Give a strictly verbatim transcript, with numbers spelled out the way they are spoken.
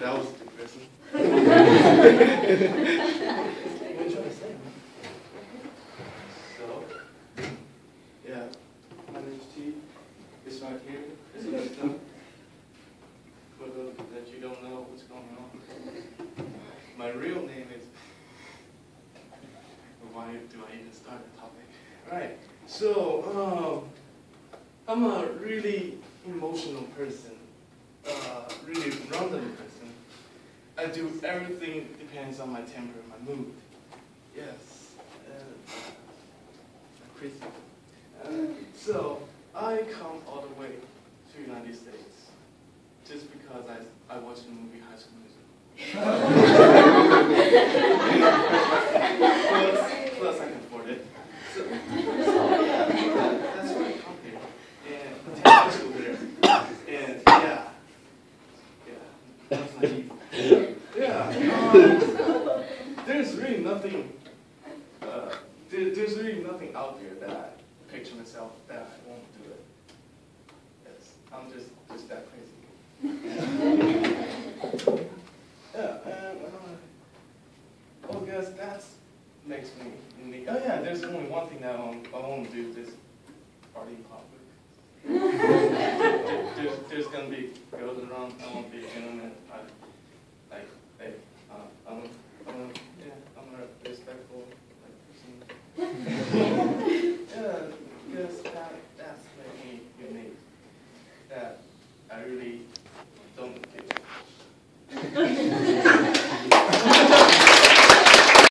that was depressing. What are you trying to say, man? So, yeah, my name's T. It's right here. It's in the stuff. For those that you don't know what's going on. My real name is... Why do I even start the topic? Right. So, um, I'm a really emotional person. Uh, really random person. I do everything depends on my temper, my mood. Yes. Uh, crazy. Uh, so, I come all the way to the United States just because I, I watched the movie High School Musical. plus, plus I can afford it. So, so yeah, that's why I come here. And I take high school there. And yeah, yeah, that's naive. Yeah, um, there's really nothing, uh, there, there's really nothing out there that I picture myself that I won't do it. Yes, I'm just, just that crazy. Yeah, and, uh, oh, guess that makes me unique. Oh yeah, there's only one thing that I won't, I won't do, this party in public. there's, there's gonna be girls around, I won't be a gentleman. I, like,